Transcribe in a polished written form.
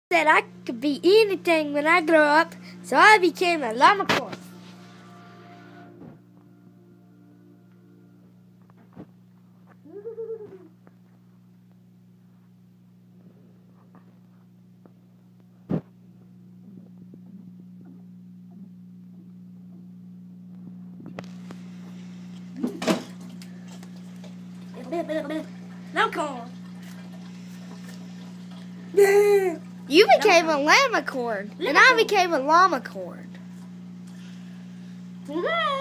Said I could be anything when I grow up, so I became a llama corn. No corn. You became a llama corn, and I became a llama corn.